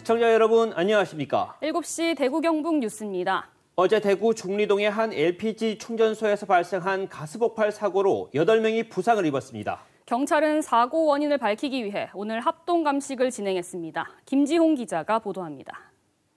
시청자 여러분 안녕하십니까? 7시 대구 경북 뉴스입니다. 어제 대구 중리동의 한 LPG 충전소에서 발생한 가스 폭발 사고로 8명이 부상을 입었습니다. 경찰은 사고 원인을 밝히기 위해 오늘 합동 감식을 진행했습니다. 김지홍 기자가 보도합니다.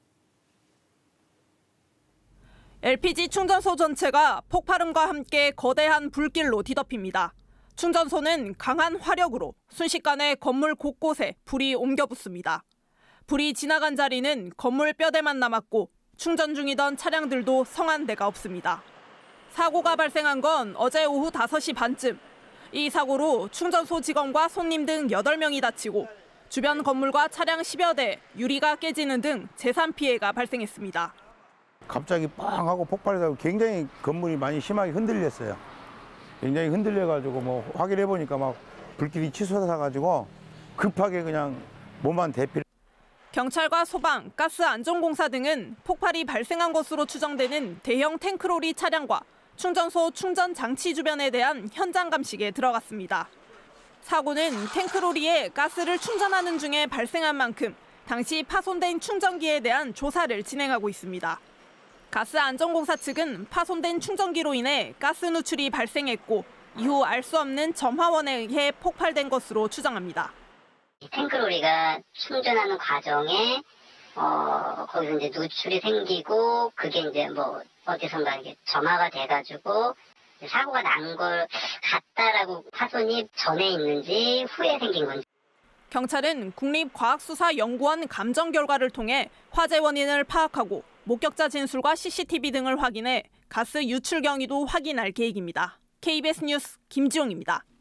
LPG 충전소 전체가 폭발음과 함께 거대한 불길로 뒤덮입니다. 충전소는 강한 화력으로 순식간에 건물 곳곳에 불이 옮겨 붙습니다. 불이 지나간 자리는 건물 뼈대만 남았고 충전 중이던 차량들도 성한 데가 없습니다. 사고가 발생한 건 어제 오후 5시 반쯤. 이 사고로 충전소 직원과 손님 등 8명이 다치고 주변 건물과 차량 10여 대, 유리가 깨지는 등 재산 피해가 발생했습니다. 갑자기 빵 하고 폭발해서 굉장히 건물이 많이 심하게 흔들렸어요. 굉장히 흔들려가지고 뭐 확인해 보니까 막 불길이 치솟아가지고 급하게 그냥 몸만 대피를. 경찰과 소방, 가스안전공사 등은 폭발이 발생한 것으로 추정되는 대형 탱크로리 차량과 충전소 충전 장치 주변에 대한 현장 감식에 들어갔습니다. 사고는 탱크로리에 가스를 충전하는 중에 발생한 만큼 당시 파손된 충전기에 대한 조사를 진행하고 있습니다. 가스안전공사 측은 파손된 충전기로 인해 가스 누출이 발생했고 이후 알 수 없는 점화원에 의해 폭발된 것으로 추정합니다. 탱크로리가 충전하는 과정에 거기서 이제 누출이 생기고 그게 이제 뭐 어디선가 이게 점화가 돼가지고 사고가 난 걸 같다라고 파손이 전에 있는지 후에 생긴 건지. 경찰은 국립과학수사연구원 감정 결과를 통해 화재 원인을 파악하고 목격자 진술과 CCTV 등을 확인해 가스 유출 경위도 확인할 계획입니다. KBS 뉴스 김지용입니다.